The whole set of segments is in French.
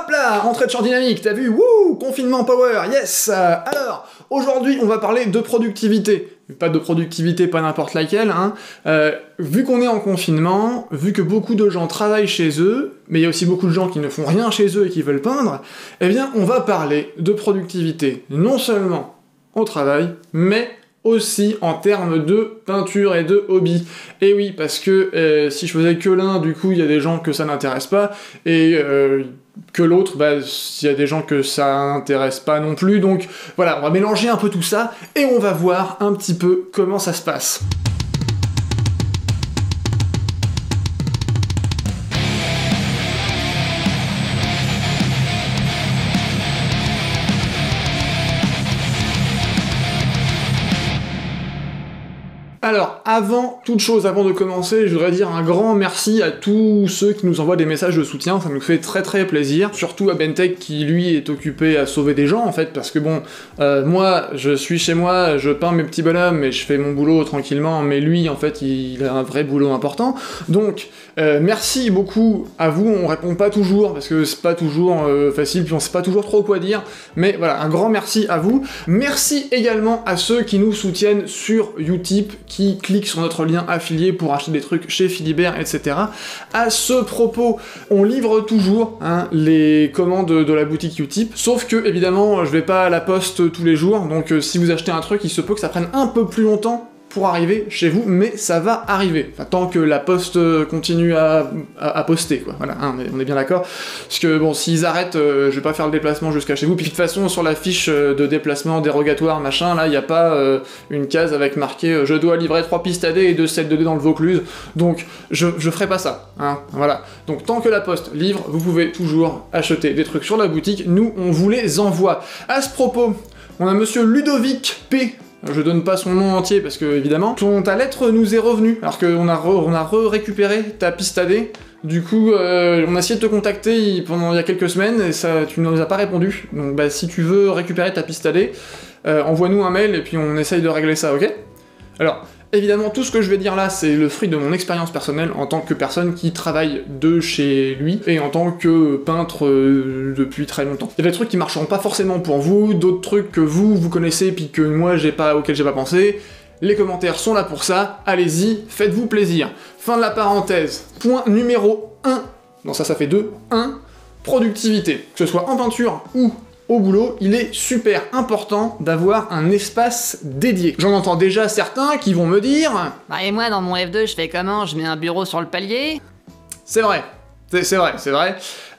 Hop là, rentrée de champ dynamique, t'as vu? Wouh, confinement power, yes. Alors, aujourd'hui, on va parler de productivité. Pas de productivité, pas n'importe laquelle, hein. Vu qu'on est en confinement, vu que beaucoup de gens travaillent chez eux, mais il y a aussi beaucoup de gens qui ne font rien chez eux et qui veulent peindre, eh bien, on va parler de productivité, non seulement au travail, mais aussi en termes de peinture et de hobby. Et oui, parce que si je faisais que l'un, du coup, il y a des gens que ça n'intéresse pas, et que l'autre, bah, il y a des gens que ça intéresse pas non plus, donc voilà, on va mélanger un peu tout ça, et on va voir un petit peu comment ça se passe. Alors, avant toute chose, avant de commencer, je voudrais dire un grand merci à tous ceux qui nous envoient des messages de soutien, ça nous fait très très plaisir, surtout à Bentech qui lui est occupé à sauver des gens en fait, parce que bon, moi je suis chez moi, je peins mes petits bonhommes et je fais mon boulot tranquillement, mais lui en fait il a un vrai boulot important, donc merci beaucoup à vous, on répond pas toujours, parce que c'est pas toujours facile, puis on sait pas toujours trop quoi dire, mais voilà, un grand merci à vous. Merci également à ceux qui nous soutiennent sur Utip, qui cliquent sur notre lien affilié pour acheter des trucs chez Philibert, etc. À ce propos, on livre toujours hein, les commandes de la boutique Utip, sauf que, évidemment, je vais pas à la poste tous les jours, donc si vous achetez un truc, il se peut que ça prenne un peu plus longtemps pour arriver chez vous, mais ça va arriver. Enfin, tant que la poste continue à poster, quoi. Voilà, hein, on est bien d'accord. Parce que, bon, s'ils arrêtent, je vais pas faire le déplacement jusqu'à chez vous. Puis de toute façon, sur la fiche de déplacement dérogatoire, machin, là, il n'y a pas une case avec marqué « Je dois livrer 3 pistes AD et 2 sets de dés dans le Vaucluse ». Donc, je ferai pas ça, hein, voilà. Donc, tant que la poste livre, vous pouvez toujours acheter des trucs sur la boutique. Nous, on vous les envoie. À ce propos, on a monsieur Ludovic P. Je donne pas son nom entier parce que, évidemment, ta lettre nous est revenue, alors qu'on a récupéré ta piste AD. Du coup, on a essayé de te contacter il y a quelques semaines et ça, tu ne nous as pas répondu. Donc, bah, si tu veux récupérer ta piste AD, envoie-nous un mail et puis on essaye de régler ça, ok? Alors, évidemment, tout ce que je vais dire là, c'est le fruit de mon expérience personnelle en tant que personne qui travaille de chez lui et en tant que peintre depuis très longtemps. Il y a des trucs qui marcheront pas forcément pour vous, d'autres trucs que vous connaissez puis que moi auxquels j'ai pas pensé. Les commentaires sont là pour ça, allez-y, faites-vous plaisir. Fin de la parenthèse. Point numéro 1, non ça fait 2, 1, productivité. Que ce soit en peinture ou au boulot, il est super important d'avoir un espace dédié. J'en entends déjà certains qui vont me dire... Bah et moi, dans mon F2, je fais comment? Je mets un bureau sur le palier? C'est vrai. C'est vrai.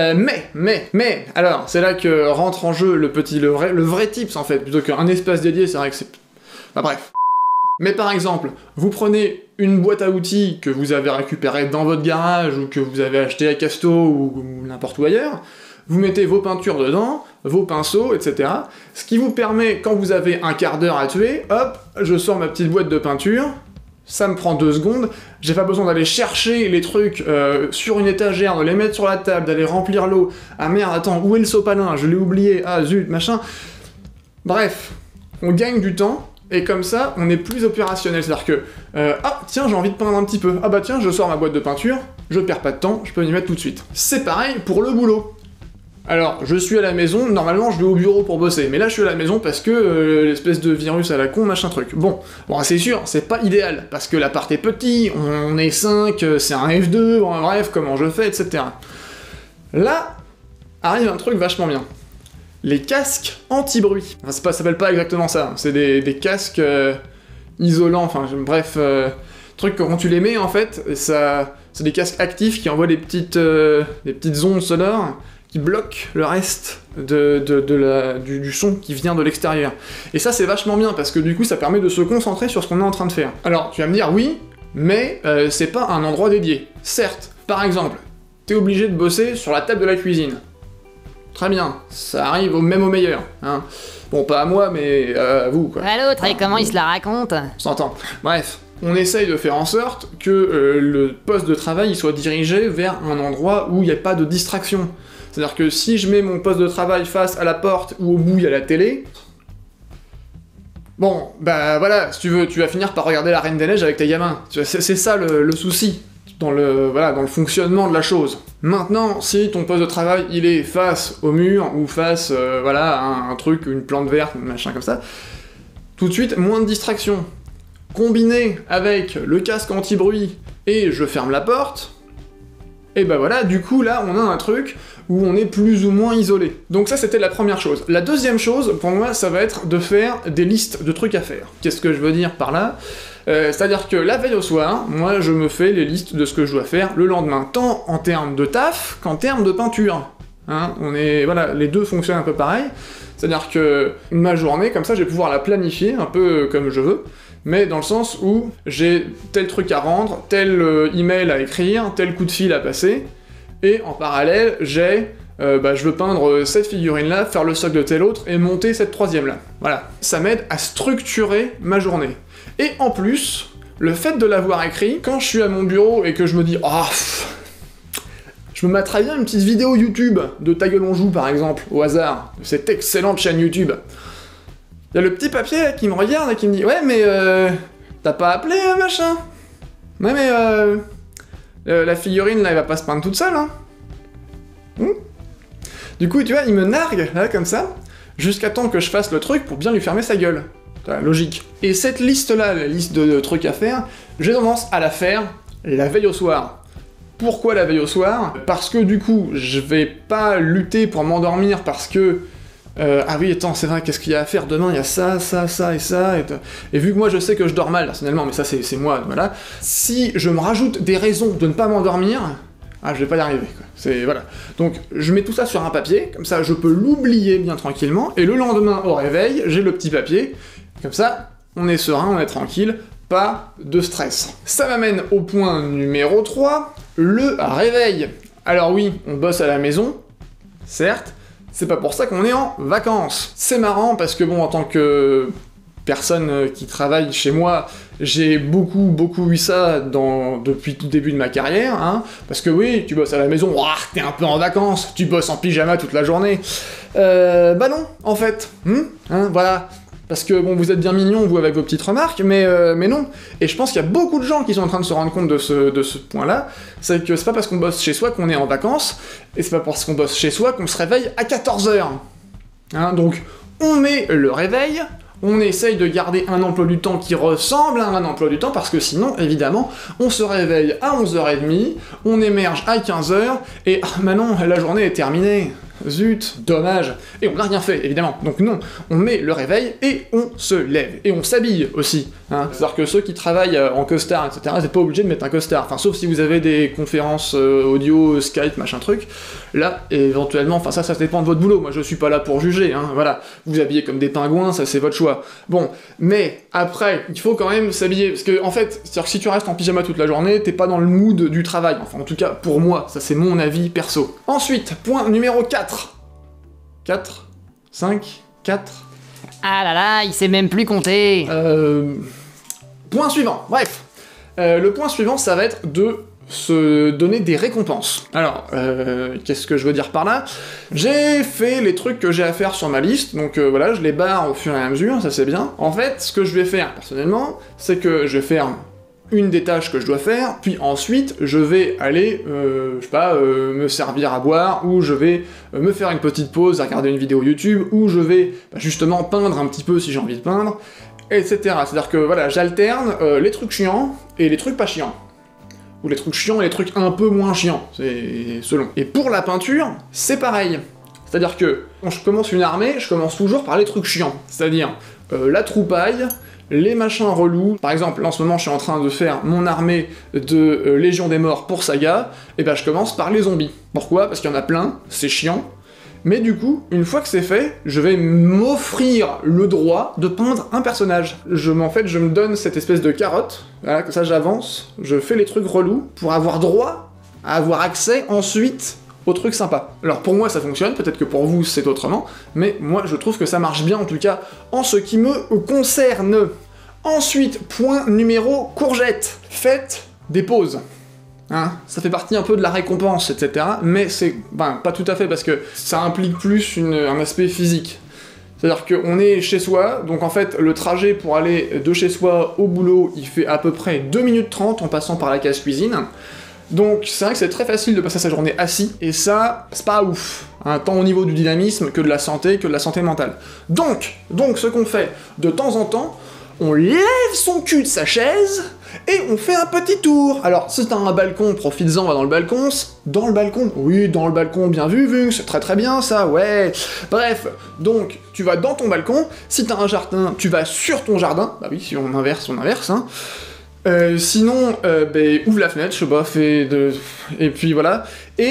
Mais, alors, c'est là que rentre en jeu le vrai tips, en fait, plutôt qu'un espace dédié, c'est vrai que c'est... Enfin bref. Mais par exemple, vous prenez une boîte à outils que vous avez récupérée dans votre garage, ou que vous avez acheté à Casto, ou n'importe où ailleurs, vous mettez vos peintures dedans, vos pinceaux, etc. Ce qui vous permet, quand vous avez un quart d'heure à tuer, hop, je sors ma petite boîte de peinture, ça me prend 2 secondes, j'ai pas besoin d'aller chercher les trucs sur une étagère, de les mettre sur la table, d'aller remplir l'eau, ah merde, attends, où est le sopalin? Je l'ai oublié, ah zut, machin... Bref, on gagne du temps, et comme ça, on est plus opérationnel, c'est-à-dire que, ah, tiens, j'ai envie de peindre un petit peu, ah bah tiens, je sors ma boîte de peinture, je perds pas de temps, je peux m'y mettre tout de suite. C'est pareil pour le boulot. Alors, je suis à la maison, normalement je vais au bureau pour bosser, mais là je suis à la maison parce que l'espèce de virus à la con, machin truc. Bon, c'est sûr, c'est pas idéal, parce que l'appart est petit, on est 5, c'est un F2, bon, bref, comment je fais, etc. Là, arrive un truc vachement bien. Les casques anti-bruit. Enfin, ça s'appelle pas exactement ça, c'est des casques isolants, enfin bref, trucs que quand tu les mets en fait, c'est des casques actifs qui envoient des petites ondes sonores qui bloque le reste du son qui vient de l'extérieur. Et ça c'est vachement bien, parce que du coup ça permet de se concentrer sur ce qu'on est en train de faire. Alors, tu vas me dire oui, mais c'est pas un endroit dédié. Certes, par exemple, t'es obligé de bosser sur la table de la cuisine. Très bien, ça arrive même au meilleur, hein. Bon, pas à moi, mais à vous, quoi. À l'autre, et comment il se la raconte? On s'entend. Bref. On essaye de faire en sorte que le poste de travail il soit dirigé vers un endroit où il n'y a pas de distraction. C'est-à-dire que si je mets mon poste de travail face à la porte ou au bout il y a la télé, bon, bah voilà, si tu veux, tu vas finir par regarder la Reine des Neiges avec tes gamins. C'est ça le souci. dans le fonctionnement de la chose. Maintenant, si ton poste de travail, il est face au mur, ou face, à un truc, une plante verte, un machin comme ça, tout de suite, moins de distraction. Combiné avec le casque anti-bruit, et je ferme la porte, et bah voilà, du coup, là, on a un truc où on est plus ou moins isolé. Donc ça, c'était la première chose. La deuxième chose, pour moi, ça va être de faire des listes de trucs à faire. Qu'est-ce que je veux dire par là ? C'est-à-dire que la veille au soir, moi, je me fais les listes de ce que je dois faire le lendemain, tant en termes de taf qu'en termes de peinture. Hein, les deux fonctionnent un peu pareil. C'est-à-dire que ma journée, comme ça, je vais pouvoir la planifier un peu comme je veux, mais dans le sens où j'ai tel truc à rendre, tel email à écrire, tel coup de fil à passer, et en parallèle, j'ai je veux peindre cette figurine-là, faire le socle de telle autre, et monter cette troisième-là. Voilà. Ça m'aide à structurer ma journée. Et en plus, le fait de l'avoir écrit, quand je suis à mon bureau et que je me dis « Oh, je me mettrais bien une petite vidéo YouTube de Ta gueule on joue, par exemple, au hasard, de cette excellente chaîne YouTube. » Il y a le petit papier qui me regarde et qui me dit « Ouais, mais t'as pas appelé, machin ? Ouais, mais la figurine, là, elle va pas se peindre toute seule, hein ? Du coup, tu vois, il me nargue, là, comme ça, jusqu'à temps que je fasse le truc pour bien lui fermer sa gueule. Logique. Et cette liste-là, la liste de trucs à faire, j'ai tendance à la faire la veille au soir. Pourquoi la veille au soir ? Parce que du coup, je vais pas lutter pour m'endormir parce que... ah oui, attends, c'est vrai, qu'est-ce qu'il y a à faire demain ? Il y a ça, ça, ça et ça... Et vu que moi je sais que je dors mal, personnellement, mais ça c'est moi, voilà. Si je me rajoute des raisons de ne pas m'endormir... Ah, je vais pas y arriver, quoi. Voilà. Donc, je mets tout ça sur un papier, comme ça je peux l'oublier bien tranquillement, et le lendemain, au réveil, j'ai le petit papier, comme ça, on est serein, on est tranquille, pas de stress. Ça m'amène au point numéro 3, le réveil. Alors oui, on bosse à la maison, certes, c'est pas pour ça qu'on est en vacances. C'est marrant, parce que bon, en tant que personne qui travaille chez moi, j'ai beaucoup eu ça depuis tout début de ma carrière, hein, parce que oui, tu bosses à la maison, t'es un peu en vacances, tu bosses en pyjama toute la journée. Bah non, en fait, voilà. Parce que bon, vous êtes bien mignons, vous, avec vos petites remarques, mais non. Et je pense qu'il y a beaucoup de gens qui sont en train de se rendre compte de ce point-là, c'est que c'est pas parce qu'on bosse chez soi qu'on est en vacances, et c'est pas parce qu'on bosse chez soi qu'on se réveille à 14h. Hein, donc, on met le réveil, on essaye de garder un emploi du temps qui ressemble à un emploi du temps, parce que sinon, évidemment, on se réveille à 11h30, on émerge à 15h, et non, la journée est terminée. Zut, dommage. Et on n'a rien fait, évidemment. Donc non, on met le réveil et on se lève. Et on s'habille aussi. Hein. C'est-à-dire que ceux qui travaillent en costard, etc., vous n'êtes pas obligés de mettre un costard. Enfin, sauf si vous avez des conférences audio, Skype, machin truc. Là, éventuellement, enfin ça dépend de votre boulot. Moi, je suis pas là pour juger. Hein. Voilà, vous habillez comme des pingouins, ça c'est votre choix. Bon, mais après, il faut quand même s'habiller. Parce que, en fait, c'est-à-dire que si tu restes en pyjama toute la journée, t'es pas dans le mood du travail. Enfin, en tout cas, pour moi, ça c'est mon avis perso. Ensuite, point numéro 4. 4, 5, 4... Ah là là, il sait même plus compter. Point suivant, bref. Le point suivant, ça va être de se donner des récompenses. Alors, qu'est-ce que je veux dire par là ? J'ai fait les trucs que j'ai à faire sur ma liste, donc voilà, je les barre au fur et à mesure, ça c'est bien. En fait, ce que je vais faire, personnellement, c'est que je vais faire une des tâches que je dois faire, puis ensuite je vais aller, me servir à boire, ou je vais me faire une petite pause à regarder une vidéo YouTube, ou je vais justement peindre un petit peu si j'ai envie de peindre, etc. C'est-à-dire que voilà, j'alterne les trucs chiants et les trucs pas chiants. Ou les trucs chiants et les trucs un peu moins chiants, c'est selon. Et pour la peinture, c'est pareil. C'est-à-dire que quand je commence une armée, je commence toujours par les trucs chiants. C'est-à-dire la troupaille, les machins relous. Par exemple, là en ce moment je suis en train de faire mon armée de Légion des Morts pour Saga, et je commence par les zombies. Pourquoi ? Parce qu'il y en a plein, c'est chiant, mais du coup, une fois que c'est fait, je vais m'offrir le droit de peindre un personnage. Je me donne cette espèce de carotte, voilà, comme ça j'avance, je fais les trucs relous, pour avoir droit à avoir accès ensuite aux trucs sympas. Alors pour moi ça fonctionne, peut-être que pour vous c'est autrement, mais moi je trouve que ça marche bien en tout cas en ce qui me concerne. Ensuite, point numéro courgette. Faites des pauses. Hein, ça fait partie un peu de la récompense, etc. Mais c'est... pas tout à fait, parce que ça implique plus un aspect physique. C'est-à-dire qu'on est chez soi, donc en fait, le trajet pour aller de chez soi au boulot, il fait à peu près 2 minutes 30 en passant par la case cuisine. Donc c'est vrai que c'est très facile de passer sa journée assis, et ça, c'est pas ouf, hein, tant au niveau du dynamisme que de la santé mentale. Donc ce qu'on fait, de temps en temps, on lève son cul de sa chaise, et on fait un petit tour. Alors, si t'as un balcon, profites-en, va dans le balcon. Dans le balcon? Oui, dans le balcon, bien vu, c'est très très bien ça, ouais. Bref, donc, tu vas dans ton balcon, si t'as un jardin, tu vas sur ton jardin. Bah oui, si on inverse, hein. Sinon, ouvre la fenêtre, je sais pas, et puis voilà.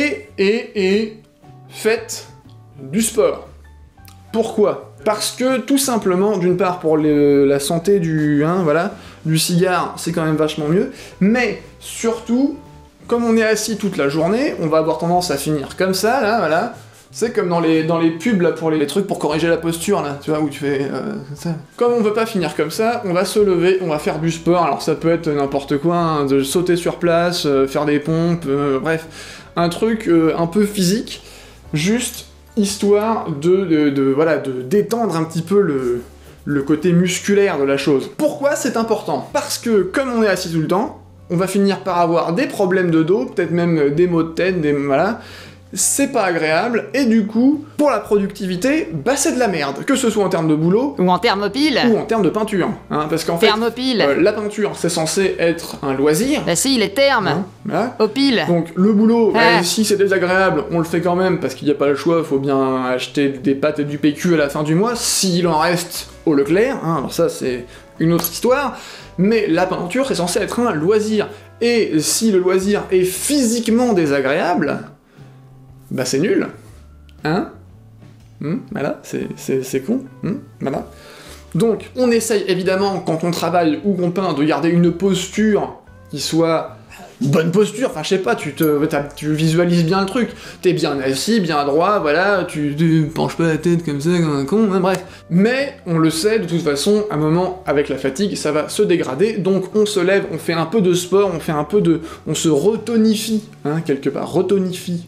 Et faites du sport. Pourquoi? Parce que, tout simplement, d'une part, pour la santé du cigare, c'est quand même vachement mieux, mais surtout, comme on est assis toute la journée, on va avoir tendance à finir comme ça, là, voilà. C'est comme dans les pubs, là, pour les trucs pour corriger la posture, là, tu vois, où tu fais ça. Comme on veut pas finir comme ça, on va se lever, on va faire du sport, alors ça peut être n'importe quoi, hein, de sauter sur place, faire des pompes, bref, un truc un peu physique, juste histoire de détendre un petit peu le côté musculaire de la chose. Pourquoi c'est important? Parce que, comme on est assis tout le temps, on va finir par avoir des problèmes de dos, peut-être même des maux de tête, voilà. C'est pas agréable, et du coup, pour la productivité, bah c'est de la merde, que ce soit en termes de boulot, ou en thermopile, ou en termes de peinture, hein, parce qu'en fait, la peinture, c'est censé être un loisir. Bah si, les termes, hein, voilà. Au pile. Donc le boulot, si c'est désagréable, on le fait quand même, parce qu'il n'y a pas le choix, faut bien acheter des pâtes et du PQ à la fin du mois, s'il en reste au Leclerc, hein, alors ça c'est une autre histoire, mais la peinture, c'est censé être un loisir, et si le loisir est physiquement désagréable, bah c'est nul, hein, voilà, c'est con, voilà. Donc, on essaye évidemment, quand on travaille ou qu'on peint, de garder une posture qui soit bonne posture, enfin je sais pas, tu visualises bien le truc, t'es bien assis, bien droit, voilà, tu penches pas la tête comme ça, comme un con, hein, bref. Mais, on le sait, de toute façon, à un moment, avec la fatigue, ça va se dégrader, donc on se lève, on fait un peu de sport, on se retonifie, hein, quelque part, retonifie,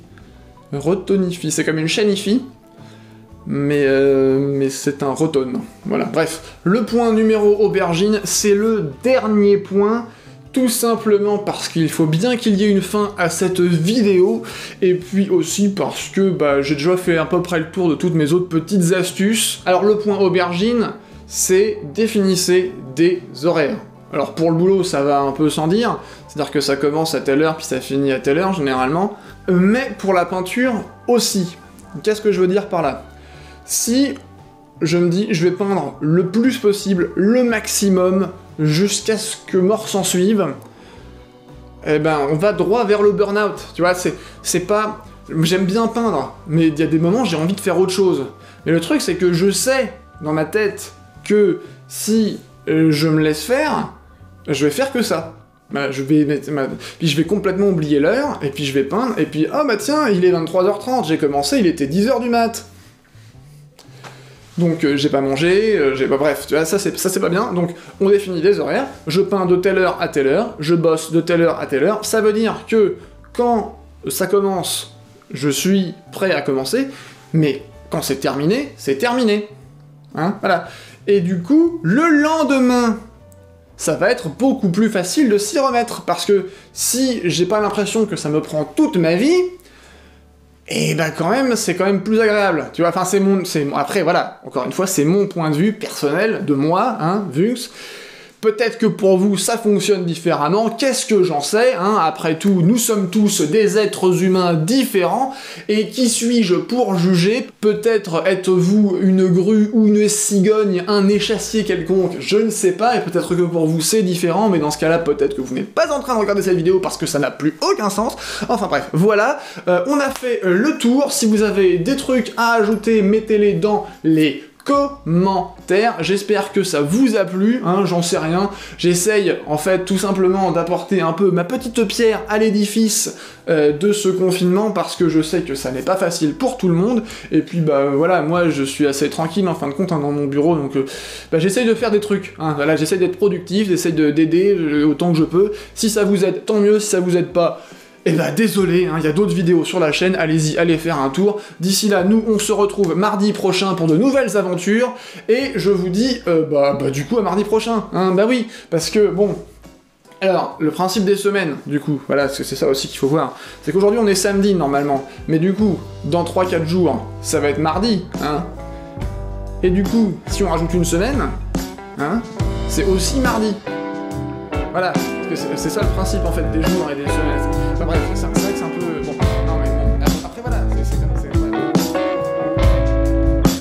c'est comme une chanifie, mais c'est un rotone. Voilà, bref. Le point numéro aubergine, c'est le dernier point, tout simplement parce qu'il faut bien qu'il y ait une fin à cette vidéo, et puis aussi parce que j'ai déjà fait à peu près le tour de toutes mes autres petites astuces. Alors le point aubergine, c'est définissez des horaires. Alors pour le boulot, ça va un peu sans dire, c'est-à-dire que ça commence à telle heure, puis ça finit à telle heure, généralement, mais pour la peinture aussi. Qu'est-ce que je veux dire par là? Si je me dis, je vais peindre le plus possible, le maximum, jusqu'à ce que mort s'en suive, eh ben, on va droit vers le burn-out, tu vois, c'est pas... J'aime bien peindre, mais il y a des moments, j'ai envie de faire autre chose. Mais le truc, c'est que je sais, dans ma tête, que si je me laisse faire, je vais faire que ça. Puis je vais complètement oublier l'heure, et puis je vais peindre, et puis oh bah tiens, il est 23h30, j'ai commencé, il était 10h du mat. Donc j'ai pas mangé, bref, tu vois, ça c'est pas bien, donc on définit des horaires, je peins de telle heure à telle heure, je bosse de telle heure à telle heure, ça veut dire que quand ça commence, je suis prêt à commencer, mais quand c'est terminé, hein, voilà. Et du coup, le lendemain, ça va être beaucoup plus facile de s'y remettre, parce que si j'ai pas l'impression que ça me prend toute ma vie, et ben quand même, c'est quand même plus agréable, tu vois, enfin après voilà, encore une fois, c'est mon point de vue personnel, de moi, hein, Vux. Peut-être que pour vous, ça fonctionne différemment, qu'est-ce que j'en sais, hein, après tout, nous sommes tous des êtres humains différents, et qui suis-je pour juger? Peut-être êtes-vous une grue ou une cigogne, un échassier quelconque, je ne sais pas, et peut-être que pour vous c'est différent, mais dans ce cas-là, peut-être que vous n'êtes pas en train de regarder cette vidéo parce que ça n'a plus aucun sens. Enfin bref, voilà, on a fait le tour. Si vous avez des trucs à ajouter, mettez-les dans les commentaires, j'espère que ça vous a plu, hein, j'en sais rien, j'essaye en fait tout simplement d'apporter un peu ma petite pierre à l'édifice de ce confinement, parce que je sais que ça n'est pas facile pour tout le monde, et puis voilà, moi je suis assez tranquille en fin de compte, hein, dans mon bureau, donc j'essaye de faire des trucs, hein, voilà, j'essaye d'être productif, j'essaye d'aider autant que je peux, si ça vous aide, tant mieux, si ça vous aide pas, et désolé, hein, y a d'autres vidéos sur la chaîne, allez-y, allez faire un tour. D'ici là, nous, on se retrouve mardi prochain pour de nouvelles aventures, et je vous dis, du coup, à mardi prochain, hein, bah oui, parce que, bon, Alors, le principe des semaines, du coup, voilà, c'est ça aussi qu'il faut voir, c'est qu'aujourd'hui on est samedi normalement, mais du coup, dans 3-4 jours, ça va être mardi, hein. Et du coup, si on rajoute une semaine, hein, c'est aussi mardi. Voilà, parce que c'est ça le principe en fait des jours et des semaines. Enfin bref,